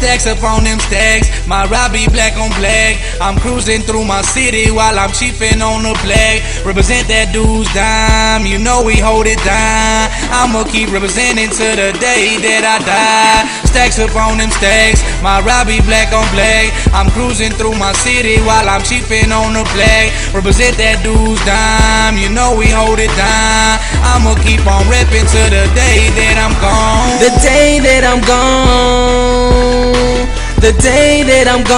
Stacks up on them stacks, my ride be black on black. I'm cruising through my city while I'm chiefin' on the black. Represent that dude's dime, you know we hold it down. I'ma keep representing to the day that I die. Stacks up on them stacks, my ride be black on black. I'm cruising through my city while I'm chiefin' on the black. Represent that dude's dime, you know we hold it down. I'ma keep on reppin' to the day that I'm gone. The day that I'm gone. The day that I'm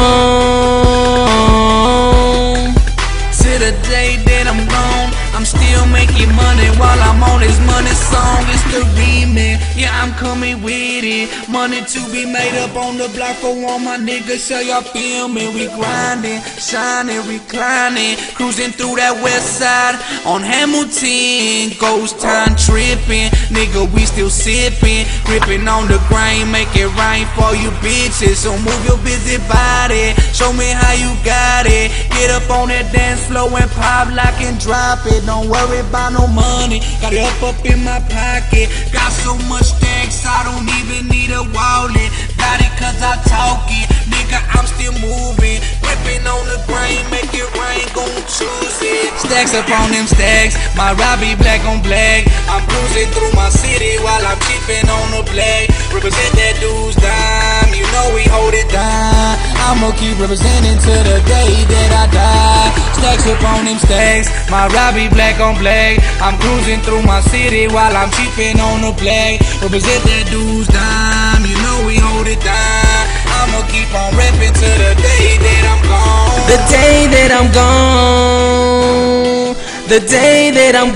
gone. To the day that I'm gone, I'm still making money while I'm on this money song. It's the remix, yeah, I'm coming with it. Money to be made up on the block for all my niggas. So y'all feel me? We grinding, shining, reclining, cruising through that west side on Hamilton. Ghost town tripping, nigga, we still sipping, gripping on the grain, make it rain for you bitches. So move your busy body, show me how you got it. Get up on that dance floor and pop, lock and drop it. Don't worry about no money, got it up in my pocket. Got so much stacks, I don't even need a wallet. Got it cause I talk it, nigga, I'm still moving. Whipping on the grain, make it rain, gon' choose it. Stacks up on them stacks, my ride be black on black. I'm cruising through my city while I'm chiefin' on the black. Represent that dude's dime, you know we hold it down. I'ma keep representing to the day that I die. Stacks up on them stacks, my ride be black on black. I'm cruising through my city while I'm chiefin' on the black. Represent that dude's dime, you know we hold it down. I'ma keep on reppin' to the day that I'm gone. The day that I'm gone. The day that I'm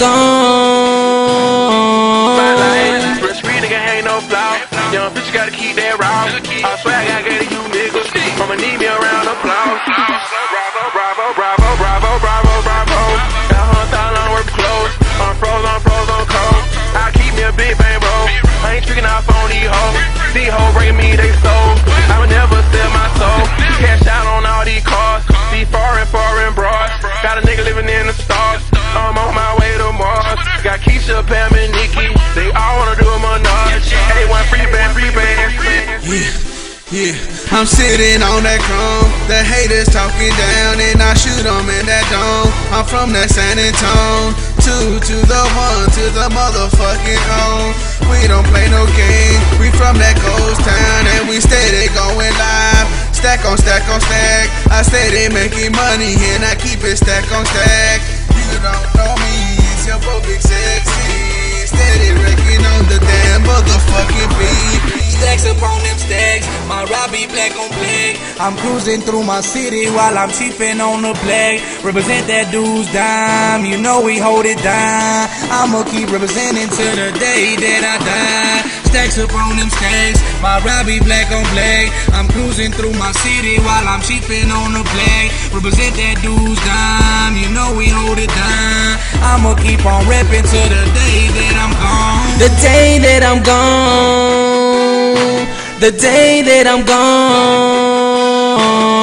gone. Real street nigga ain't no flaw. Young bitch, you gotta keep that raw. I swear I gotta get you niggas. I'ma need me around applause. Bravo, bravo, bravo, bravo, bravo, bravo. Got 100,000 worth of clothes. I'm froze on cold. I keep me a big bang roll. I ain't tricking off on these hoes. These hoes bringing me they soul. I would never sell my soul. Cash out on all these cars. These foreign broads. Got a nigga living in the stars. I'm on my way to Mars. Got Keisha, Pam, and Nikki. They all wanna do a menage. Hey, one free band. Yeah, I'm sitting on that chrome. The haters talking down and I shoot them in that dome. I'm from that San Antonio. 2 to the 1 to the motherfucking home. We don't play no game. We from that ghost town and we steady going live. Stack on stack on stack. I steady making money and I keep it stack on stack. You don't know me, it's your boy Big Sexy. Steady wrecking on the damn motherfucking beat. Stacks up on them stacks, my ride be black on black. I'm cruising through my city while I'm chiefin' on the black. Represent that dude's dime, you know we hold it down. I'ma keep representing to the day that I die. Stacks up on them stacks, my ride be black on black. I'm cruising through my city while I'm chiefin' on the black. Represent that dude's dime, you know we hold it down. I'ma keep on reppin' to the day that I'm gone. The day that I'm gone. The day that I'm gone.